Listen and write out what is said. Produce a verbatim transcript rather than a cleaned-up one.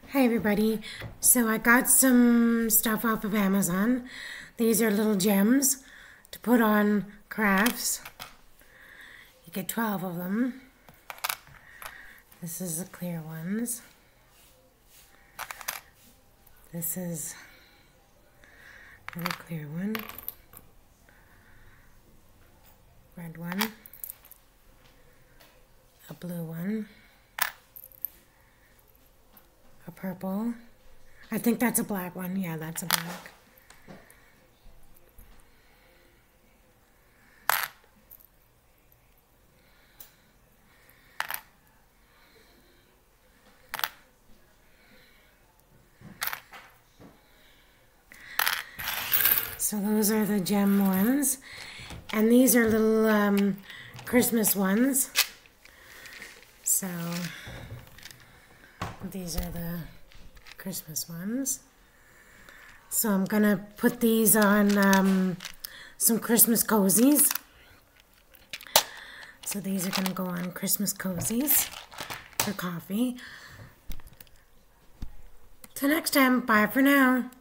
Hi everybody. So I got some stuff off of Amazon. These are little gems to put on crafts. You get twelve of them. This is the clear ones. This is another clear one. Red one. A blue one. A purple. I think that's a black one. Yeah, that's a black. So those are the gem ones. And these are little um, Christmas ones. So these are the Christmas ones. So I'm gonna put these on um, some Christmas cozies. So these are gonna go on Christmas cozies for coffee. Till next time, bye for now.